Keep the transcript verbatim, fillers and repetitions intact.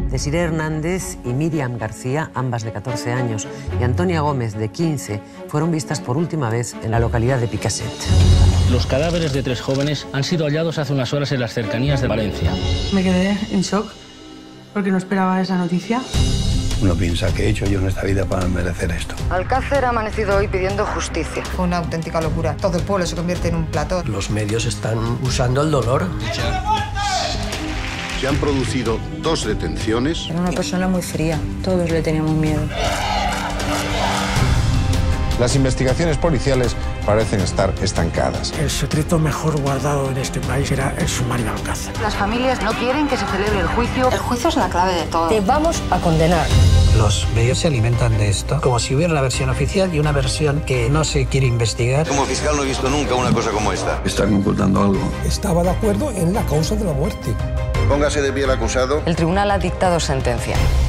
Desiree Hernández y Miriam García, ambas de catorce años, y Antonia Gómez, de quince, fueron vistas por última vez en la localidad de Picaset. Los cadáveres de tres jóvenes han sido hallados hace unas horas en las cercanías de Valencia. Me quedé en shock porque no esperaba esa noticia. Uno piensa que he hecho yo en esta vida para merecer esto. Alcácer ha amanecido hoy pidiendo justicia. Fue una auténtica locura. Todo el pueblo se convierte en un plató. Los medios están usando el dolor. Se han producido dos detenciones. Era una persona muy fría. Todos le teníamos miedo. Las investigaciones policiales parecen estar estancadas. El secreto mejor guardado en este país era el sumario de Alcácer. Las familias no quieren que se celebre el juicio. El juicio es la clave de todo. Te vamos a condenar. Los medios se alimentan de esto, como si hubiera una versión oficial y una versión que no se quiere investigar. Como fiscal no he visto nunca una cosa como esta. Están ocultando algo. Estaba de acuerdo en la causa de la muerte. Póngase de pie el acusado. El tribunal ha dictado sentencia.